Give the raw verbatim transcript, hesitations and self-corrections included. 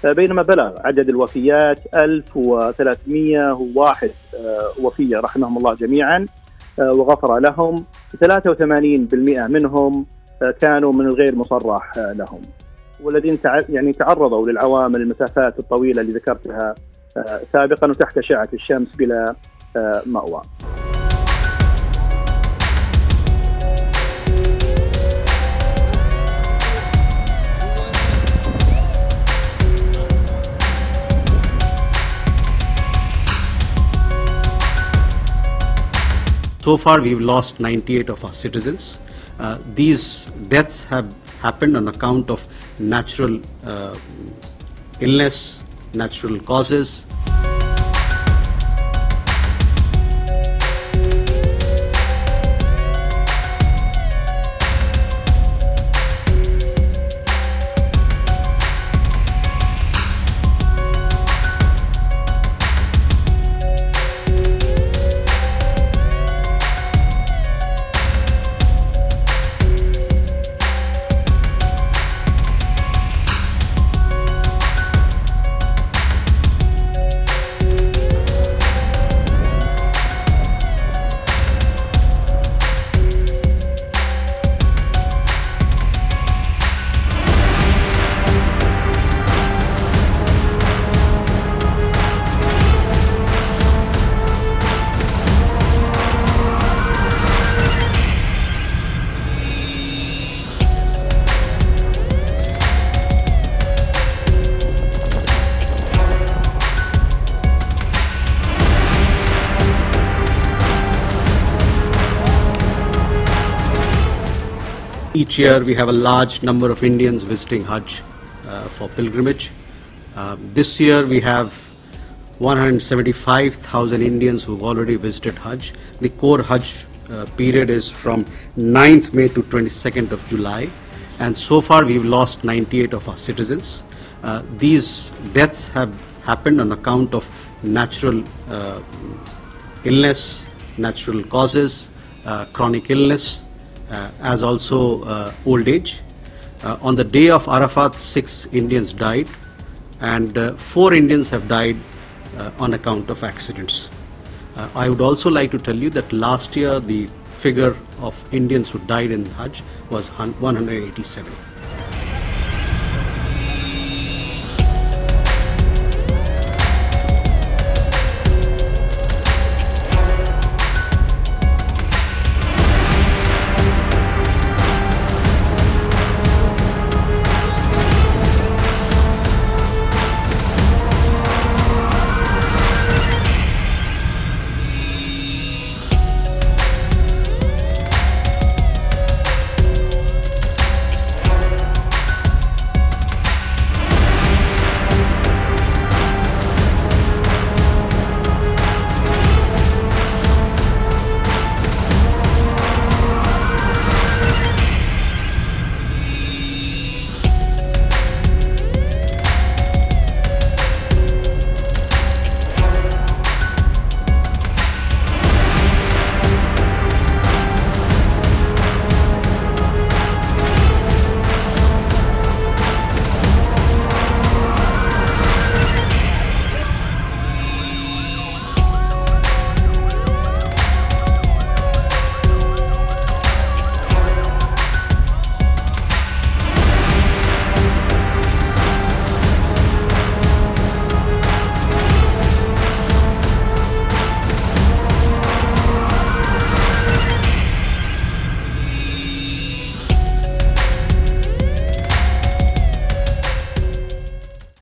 بينما بلغ عدد الوفيات ألف وثلاثمئة وواحد وفية رحمهم الله جميعا وغفر لهم. ثلاثة وثمانين بالمئة منهم كانوا من الغير مصرح لهم، والذين يعني تعرضوا للعوامل المسافات الطويلة اللي ذكرتها سابقا وتحت أشعة الشمس بلا مأوى. So far, we've lost ninety-eight of our citizens. Uh, these deaths have happened on account of natural uh, illness, natural causes. Each year we have a large number of Indians visiting Hajj uh, for pilgrimage. Uh, this year we have one hundred seventy-five thousand Indians who've already visited Hajj. The core Hajj uh, period is from ninth May to twenty-second of July, and so far we've lost ninety-eight of our citizens. Uh, these deaths have happened on account of natural uh, illness, natural causes, uh, chronic illness, Uh, as also uh, old age. Uh, on the day of Arafat, six Indians died, and uh, four Indians have died uh, on account of accidents. Uh, I would also like to tell you that last year the figure of Indians who died in Hajj was one hundred eighty-seven.